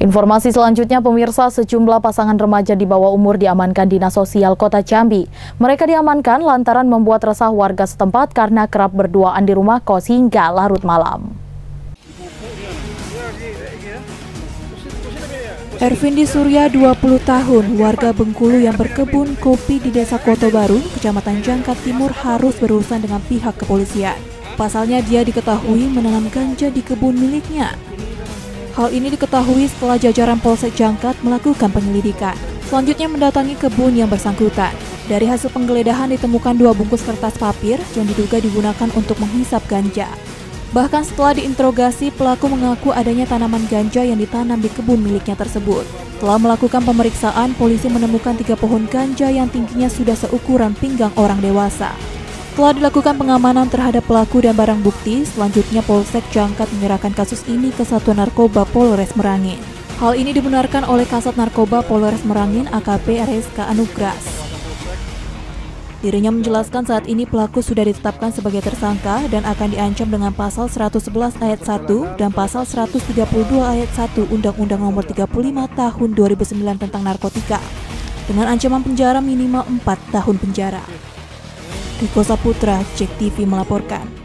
Informasi selanjutnya, pemirsa, sejumlah pasangan remaja di bawah umur diamankan Dinas Sosial Kota Jambi. Mereka diamankan lantaran membuat resah warga setempat karena kerap berduaan di rumah kos hingga larut malam. Ervindi Surya, 20 tahun, warga Bengkulu yang berkebun kopi di Desa Koto Baru, Kecamatan Jangkat Timur, harus berurusan dengan pihak kepolisian. Pasalnya dia diketahui menanam ganja di kebun miliknya. Hal ini diketahui setelah jajaran Polsek Jangkat melakukan penyelidikan. Selanjutnya mendatangi kebun yang bersangkutan. Dari hasil penggeledahan ditemukan 2 bungkus kertas papir yang diduga digunakan untuk menghisap ganja. Bahkan setelah diinterogasi, pelaku mengaku adanya tanaman ganja yang ditanam di kebun miliknya tersebut. Setelah melakukan pemeriksaan, polisi menemukan 3 pohon ganja yang tingginya sudah seukuran pinggang orang dewasa. Setelah dilakukan pengamanan terhadap pelaku dan barang bukti, selanjutnya Polsek Jangkat menyerahkan kasus ini ke Satuan Narkoba Polres Merangin. Hal ini dibenarkan oleh Kasat Narkoba Polres Merangin AKP RSK Anugras. Dirinya menjelaskan saat ini pelaku sudah ditetapkan sebagai tersangka dan akan diancam dengan pasal 111 ayat 1 dan pasal 132 ayat 1 Undang-Undang Nomor 35 Tahun 2009 tentang narkotika dengan ancaman penjara minimal 4 tahun penjara. Riko Saputra, JEK TV melaporkan.